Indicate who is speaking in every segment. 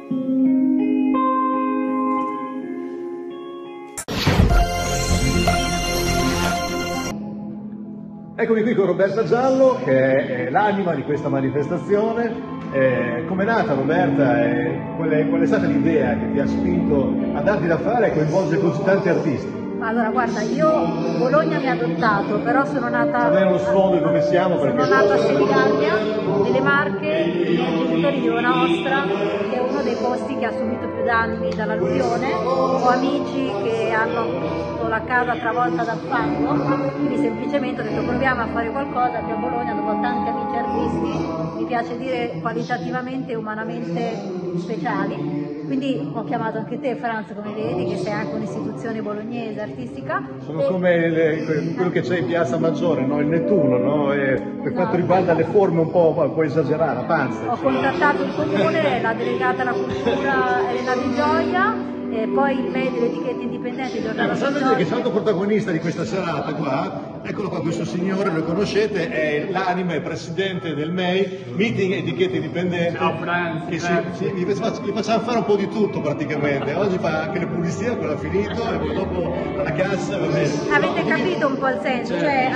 Speaker 1: Eccomi qui con Roberta Giallo, che è l'anima di questa manifestazione. Com'è nata, Roberta? Qual è stata l'idea che ti ha spinto a darti da fare e coinvolgere così tanti artisti?
Speaker 2: Allora, guarda, io Bologna mi ha adottato, però sono nata...
Speaker 1: Sapere lo sfondo di dove siamo, perché...
Speaker 2: Sono nata a Senigallia, nelle Marche, i miei genitori vivono a Ostra, che è uno dei posti che ha subito più danni dall'alluvione. Ho amici che hanno avuto la casa travolta dal fango, quindi semplicemente ho detto proviamo a fare qualcosa qui a Bologna, dopo tanti amici artisti, mi piace dire qualitativamente e umanamente speciali. Quindi ho chiamato anche te, Franz, come vedi, che sei anche un'istituzione bolognese artistica.
Speaker 1: Sono come quello che c'è in Piazza Maggiore, no? Il Nettuno, no? Per quanto riguarda le forme un po' esagerate, la panza.
Speaker 2: Ho contattato il comune, la delegata alla cultura Elena Di Gioia, e poi il MEI delle etichette indipendenti Giordano
Speaker 1: Sapete che c'è un altro protagonista di questa serata qua, eccolo qua, questo signore, lo conoscete, è l'anima e presidente del MEI, Meeting Etichette Indipendenti.
Speaker 3: Ciao Franz,
Speaker 1: che gli facciamo fare un po' di tutto praticamente, oggi fa anche le pulizie, quello ha finito, e poi dopo alla cassa.
Speaker 2: Avete capito un po' il senso, cioè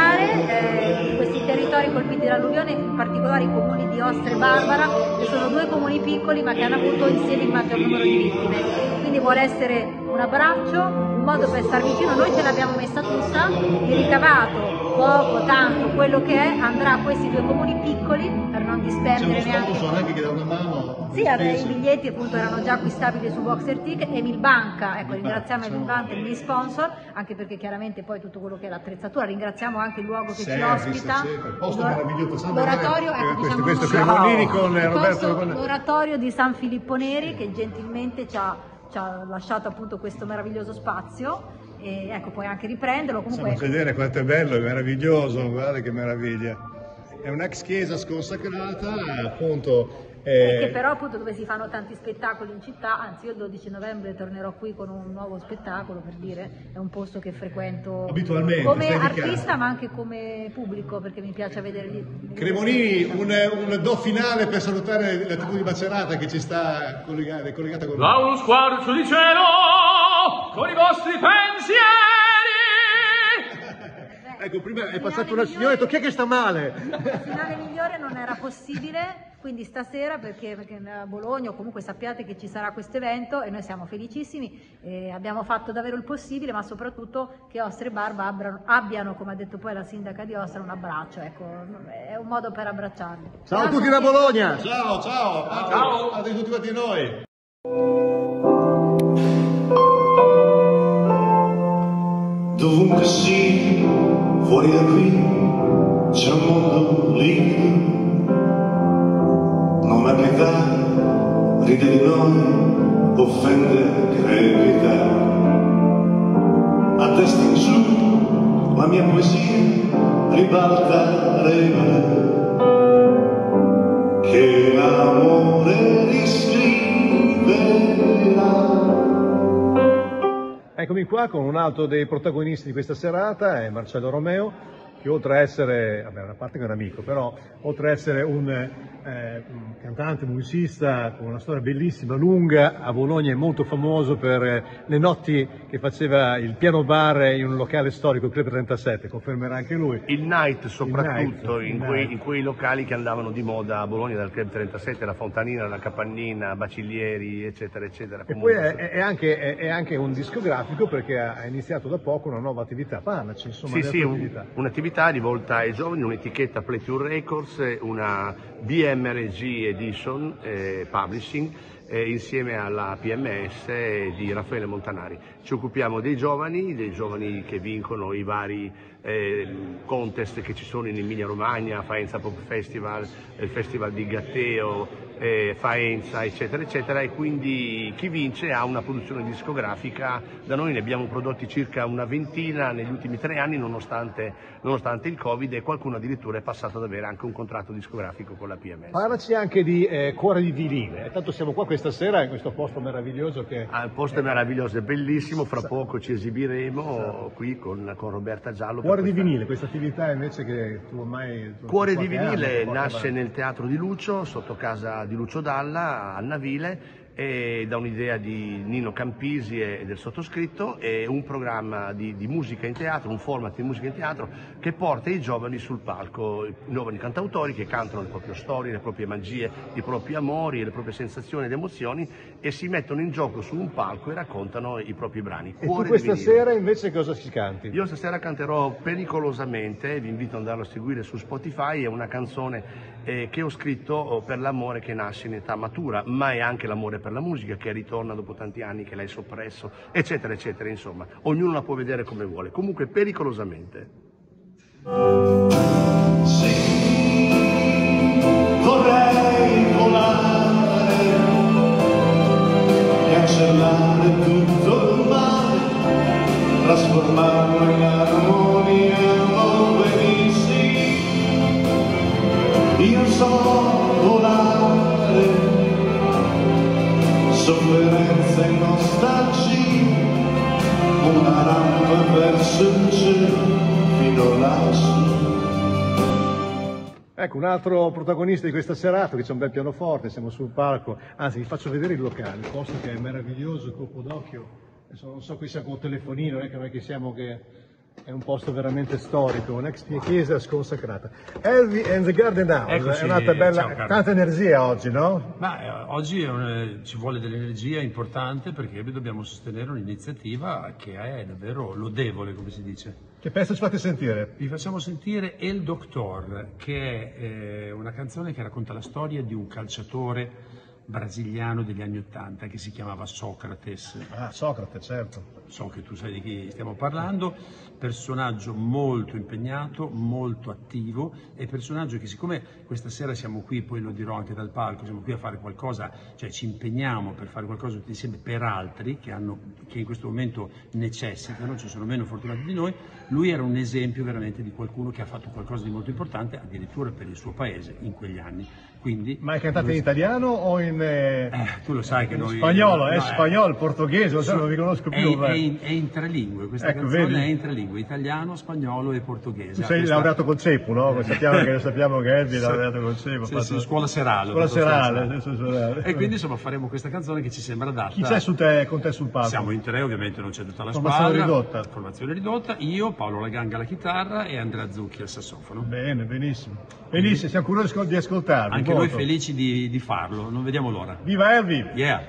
Speaker 2: aiutare questi territori colpiti dall'alluvione, in particolare i comuni di Ostra e Barbara, che sono due comuni piccoli ma che hanno avuto insieme il maggior numero di vittime. Quindi vuole essere un abbraccio, un modo per star vicino, noi ce l'abbiamo messa tutta, il ricavato, poco, tanto, quello che è, andrà a questi due comuni piccoli per non disperdere neanche.
Speaker 1: C'è uno anche che dà una mano.
Speaker 2: Sì, i biglietti appunto erano già acquistabili su Boxer Ticket e Milbanca, ecco, ringraziamo Milbanca, i miei sponsor, anche perché chiaramente poi tutto quello che è l'attrezzatura, ringraziamo anche il luogo che ci ospita, l'oratorio, ecco, diciamo,
Speaker 1: questo Cremonini con Roberto,
Speaker 2: l'oratorio di San Filippo Neri che gentilmente ci ha lasciato appunto questo meraviglioso spazio e ecco, puoi anche riprenderlo. Comunque
Speaker 1: possiamo vedere quanto è bello, è meraviglioso, guarda che meraviglia. È un'ex chiesa sconsacrata, appunto.
Speaker 2: Che però appunto dove si fanno tanti spettacoli in città, anzi io il 12 novembre tornerò qui con un nuovo spettacolo, per dire, è un posto che frequento
Speaker 1: abitualmente
Speaker 2: come artista ma anche come pubblico, perché mi piace vedere
Speaker 1: Cremonini, un do finale per salutare la tribù di Macerata che ci sta collegata con noi.
Speaker 3: Da uno squarcio di cielo con i vostri pensieri.
Speaker 1: Ecco, prima è passata una signora e ha detto chi è che sta male?
Speaker 2: Il finale migliore non era possibile, quindi stasera perché a Bologna, o comunque sappiate che ci sarà questo evento e noi siamo felicissimi, abbiamo fatto davvero il possibile, ma soprattutto che Ostra e Barba abbiano, come ha detto poi la sindaca di Ostra, un abbraccio, ecco, è un modo per abbracciarli.
Speaker 1: Ciao a tutti da Bologna! Ciao, ciao! A tutti quanti noi!
Speaker 4: Dovunque sia, fuori da qui, c'è un mondo liquido. Non arrivare, ride di noi, offende credita. A testa in su, la mia poesia ribalta regole che l'amore riscriverà.
Speaker 1: Eccomi qua con un altro dei protagonisti di questa serata, è Marcello Romeo, che oltre a essere, vabbè, a parte che è un amico, però oltre a essere un cantante, musicista con una storia bellissima, lunga, a Bologna è molto famoso per le notti che faceva il piano bar in un locale storico, il Club 37, confermerà anche lui.
Speaker 5: Il night soprattutto, in quei locali che andavano di moda a Bologna, dal Club 37, la Fontanina, la Capannina, Bacilieri, eccetera, eccetera.
Speaker 1: E poi è anche un discografico perché ha iniziato da poco una nuova attività, Panaci, insomma.
Speaker 5: Sì, un'attività rivolta ai giovani, un'etichetta Playture Records, una BMRG Edition Publishing, insieme alla PMS di Raffaele Montanari. Ci occupiamo dei giovani che vincono i vari contest che ci sono in Emilia Romagna, Faenza Pop Festival, il Festival di Gatteo, Faenza, eccetera, eccetera, e quindi chi vince ha una produzione discografica. Da noi ne abbiamo prodotti circa una ventina negli ultimi 3 anni, nonostante il Covid, e qualcuno addirittura è passato ad avere anche un contratto discografico con la PMS.
Speaker 1: Parlaci anche di Cuore di Vinile, tanto siamo qua questa sera in questo posto meraviglioso che...
Speaker 5: Il posto è meraviglioso, è bellissimo, fra poco ci esibiremo qui con Roberta Giallo.
Speaker 1: Cuore di Vinile, questa attività invece che tu ormai...
Speaker 5: Cuore di Vinile nasce nel Teatro di Lucio, sotto casa di Lucio Dalla, al Navile, e da un'idea di Nino Campisi e del sottoscritto, è un programma di musica in teatro, un format di musica in teatro che porta i giovani sul palco, i giovani cantautori che cantano le proprie storie, le proprie magie, i propri amori, le proprie sensazioni ed emozioni e si mettono in gioco su un palco e raccontano i propri brani.
Speaker 1: E tu questa sera invece cosa si canti?
Speaker 5: Io stasera canterò Pericolosamente, vi invito ad andarlo a seguire su Spotify, è una canzone che ho scritto per l'amore che nasce in età matura, ma è anche l'amore per la musica che ritorna dopo tanti anni che l'hai soppresso, eccetera, eccetera, insomma, ognuno la può vedere come vuole. Comunque Pericolosamente.
Speaker 4: Sì, vorrei volare e cancellare tutto il male, trasformarlo in armonia dove vinissi. Io so volare, sofferenza e nostalgia, una rampa verso il cielo fino lassù.
Speaker 1: Ecco, un altro protagonista di questa serata, che c'è un bel pianoforte, siamo sul palco, anzi vi faccio vedere il locale, il posto che è meraviglioso, colpo d'occhio, adesso non so, qui siamo col telefonino, non è che noi che siamo che... È un posto veramente storico, un'ex chiesa sconsacrata. Elvi and the Garden House,
Speaker 6: Eccoci,
Speaker 1: è un'altra bella,
Speaker 6: ciao,
Speaker 1: tanta energia oggi, no?
Speaker 6: Ma oggi ci vuole dell'energia importante perché dobbiamo sostenere un'iniziativa che è davvero lodevole, come si dice.
Speaker 1: Che pezzo ci fate sentire?
Speaker 6: Vi facciamo sentire El Doctor, che è una canzone che racconta la storia di un calciatore brasiliano degli anni '80 che si chiamava Socrates.
Speaker 1: Ah, Socrate, certo.
Speaker 6: So che tu sai di chi stiamo parlando, personaggio molto impegnato, molto attivo e personaggio che, siccome questa sera siamo qui, poi lo dirò anche dal palco, siamo qui a fare qualcosa, cioè ci impegniamo per fare qualcosa tutti insieme per altri che in questo momento necessitano, ci sono meno fortunati di noi, lui era un esempio veramente di qualcuno che ha fatto qualcosa di molto importante, addirittura per il suo paese in quegli anni. Quindi,
Speaker 1: ma è cantato in italiano o in
Speaker 6: tu lo sai che noi
Speaker 1: spagnolo, spagnolo, portoghese, non vi conosco più.
Speaker 6: È in tre lingue, questa canzone vedi? È in tre lingue, italiano, spagnolo e portoghese.
Speaker 1: Tu sei laureato col CEPU, no? Sappiamo che Elvi è laureato col CEPU.
Speaker 6: Sì, scuola serale.
Speaker 1: Scuola serale.
Speaker 6: E quindi insomma faremo questa canzone che ci sembra adatta.
Speaker 1: Chi c'è con te sul palco?
Speaker 6: Siamo in tre, ovviamente non c'è tutta la
Speaker 1: squadra.
Speaker 6: Formazione ridotta, io, Paolo Laganga alla chitarra e Andrea Zucchi al sassofono.
Speaker 1: Bene, benissimo. Benissimo, siamo curiosi di ascoltarvi.
Speaker 6: Anche noi felici di farlo, non vediamo l'ora.
Speaker 1: Viva Elvi!
Speaker 6: Yeah!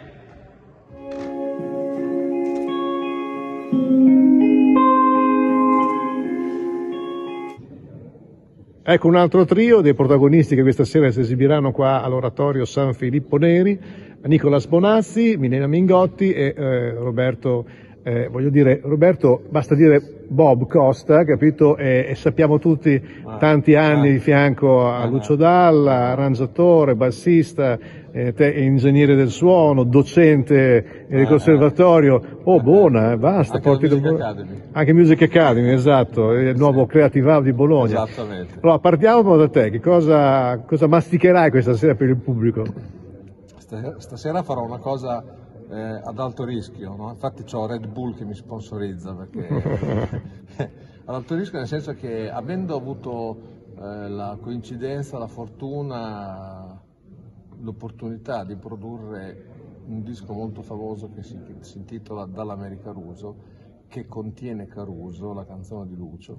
Speaker 1: Ecco un altro trio dei protagonisti che questa sera si esibiranno qua all'Oratorio San Filippo Neri, Nicolas Bonazzi, Milena Mingotti e Roberto, basta dire Bob Costa, capito? E sappiamo tutti tanti anni di fianco a Lucio Dalla, arrangiatore, bassista, ingegnere del suono, docente del conservatorio. Oh, buona, basta. Anche Music Academy, esatto, il nuovo Creative Hub di Bologna.
Speaker 7: Esattamente.
Speaker 1: Allora, partiamo da te, che cosa masticherai questa sera per il pubblico?
Speaker 7: Stasera farò una cosa ad alto rischio, no? Infatti c'ho Red Bull che mi sponsorizza, perché ad alto rischio nel senso che, avendo avuto la coincidenza, la fortuna, l'opportunità di produrre un disco molto famoso che si intitola Dall'America Caruso, che contiene Caruso, la canzone di Lucio,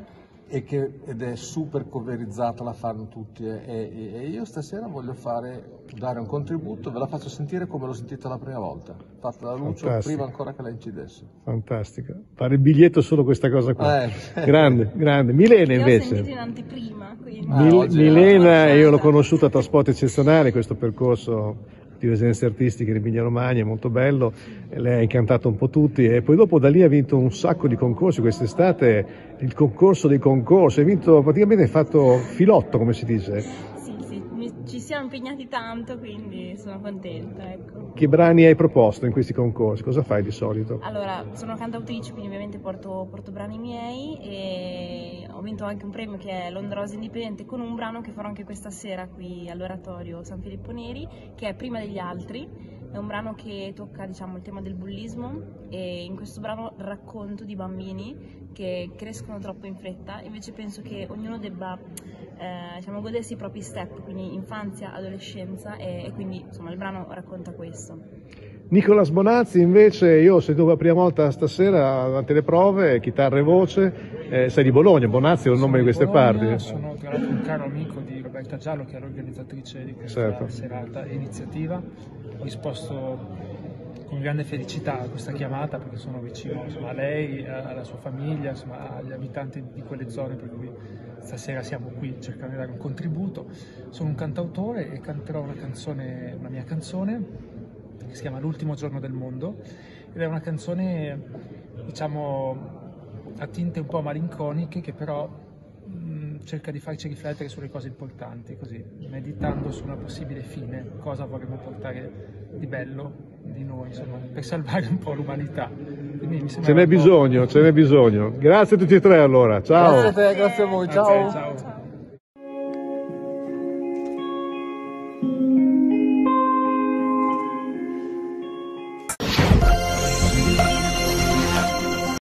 Speaker 7: ed è super coverizzata, la fanno tutti, e io stasera voglio dare un contributo, ve la faccio sentire come l'ho sentita la prima volta, fatta da Lucio. Fantastico. Prima ancora che la incidesse.
Speaker 1: Fantastica, fare il biglietto solo questa cosa qua. Grande. Milena invece.
Speaker 8: Io ho sentito in anteprima, quindi.
Speaker 1: Milena, io l'ho conosciuta tra spot eccezionali, questo percorso di residenze artistiche in Emilia Romagna, è molto bello, lei ha incantato un po' tutti e poi dopo da lì ha vinto un sacco di concorsi, quest'estate il concorso dei concorsi, praticamente hai fatto filotto, come si dice.
Speaker 8: Sì, ci siamo impegnati tanto, quindi sono contenta, ecco.
Speaker 1: Che brani hai proposto in questi concorsi? Cosa fai di solito?
Speaker 8: Allora, sono cantautrice, quindi ovviamente porto brani miei e ho vinto anche un premio che è l'Onda Rosa Indipendente con un brano che farò anche questa sera qui all'Oratorio San Filippo Neri, che è Prima degli altri. È un brano che tocca, diciamo, il tema del bullismo, e in questo brano racconto di bambini che crescono troppo in fretta. Invece penso che ognuno debba diciamo, godersi i propri step, quindi infanzia, adolescenza, e quindi insomma il brano racconta questo.
Speaker 1: Nicolas Bonazzi invece, io ho sentito la prima volta stasera durante le prove, chitarra e voce, sei di Bologna, Bonazzi è un nome di queste parti.
Speaker 9: Sono tra l'altro un caro amico di Roberta Giallo, che è l'organizzatrice di questa serata e iniziativa. Ho risposto con grande felicità a questa chiamata perché sono vicino, insomma, a lei, alla sua famiglia, insomma, agli abitanti di quelle zone, per cui stasera siamo qui cercando di dare un contributo. Sono un cantautore e canterò una mia canzone che si chiama L'ultimo giorno del mondo, ed è una canzone, diciamo, a tinte un po' malinconiche, che però cerca di farci riflettere sulle cose importanti, così, meditando su una possibile fine, cosa vorremmo portare di bello di noi, insomma, per salvare un po' l'umanità.
Speaker 1: Ce n'è bisogno, ce n'è bisogno. Grazie a tutti e tre allora, ciao!
Speaker 7: Grazie a te, grazie a voi, ciao!
Speaker 9: Ciao.